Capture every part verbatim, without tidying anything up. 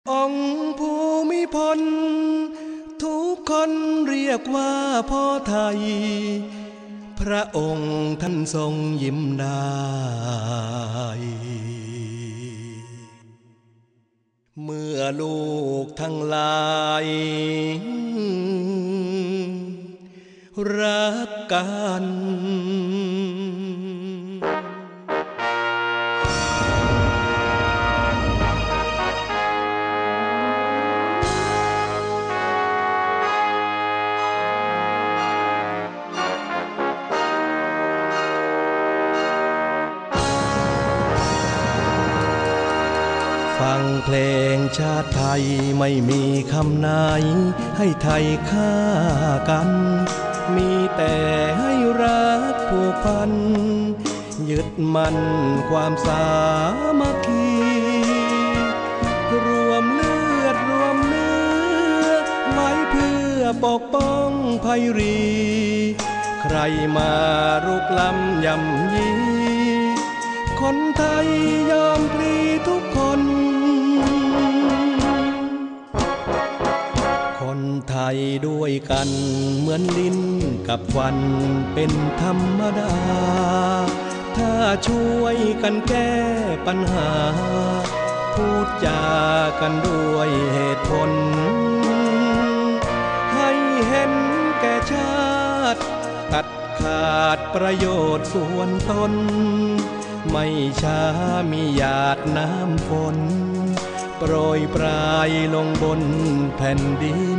องค์ภูมิพลทุกคนเรียกว่าพ่อไทยพระองค์ท่านทรงยิ้มได้เมื่อลูกทั้งหลายรักกันฟังเพลงชาติไทยไม่มีคำไหนให้ไทยฆ่ากันมีแต่ให้รักผูกพันยึดมั่นความสามัคคีรวมเลือดรวมเนื้อไว้เพื่อปกป้องไพรีใครมารุกล้ำย่ำยีคนไทยยอมพลีทุกคนคนไทยด้วยกันเหมือนลิ้นกับฟันเป็นธรรมดาถ้าช่วยกันแก้ปัญหาพูดจากันด้วยเหตุผลให้เห็นแก่ชาติตัดขาดประโยชน์ส่วนตนไม่ช้ามีหยาดน้ำฝนโปรยปลายลงบนแผ่นดิน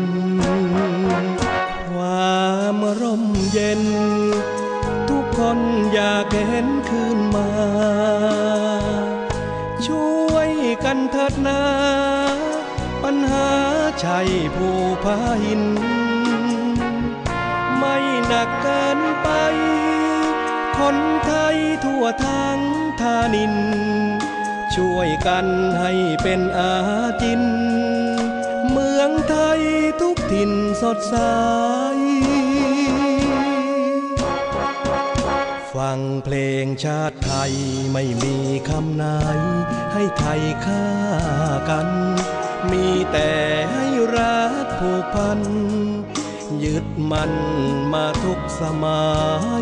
ความร่มเย็นทุกคนอยากเห็นคืนมาช่วยกันเถิดนาปัญหาชัยผู้พาหินไม่หนักเกินไปคนไทยทั่วทั้งทานินช่วยกันให้เป็นอาจินเมืองไทยทุกถิ่นสดใสฟังเพลงชาติไทยไม่มีคำไหนให้ไทยฆ่ากันมีแต่ให้รักผูกพันยึดมั่นมาทุกสมัย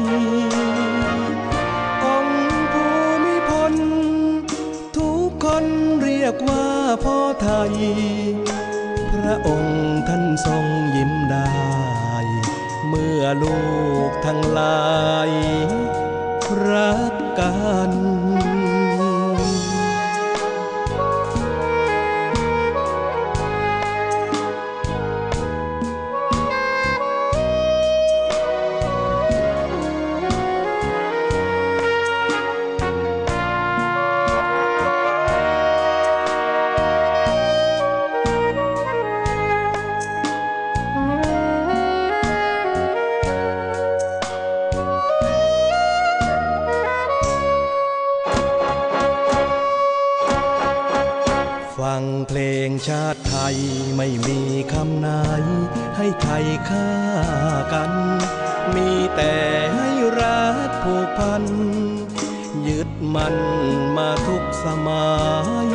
องค์ภูมิพลทุกคนเรียกว่าพ่อไทยพระองค์ท่านทรงยิ้มได้เมื่อลูกทั้งหลายรักกันฟังเพลงชาติไทยไม่มีคำไหนให้ไทยฆ่ากันมีแต่ให้รักผูกพันยึดมั่นมาทุกสมัย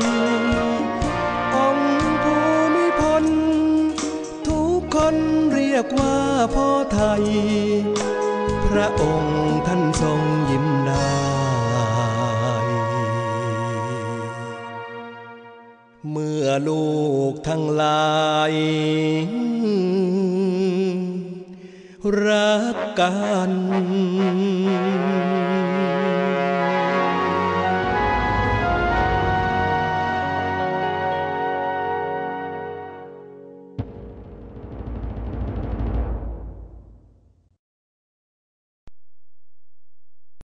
องค์ภูมิพลทุกคนเรียกว่าพ่อไทยพระองค์ท่านทรงยิ้มได้เมื่อลูกทั้งหลายรักกัน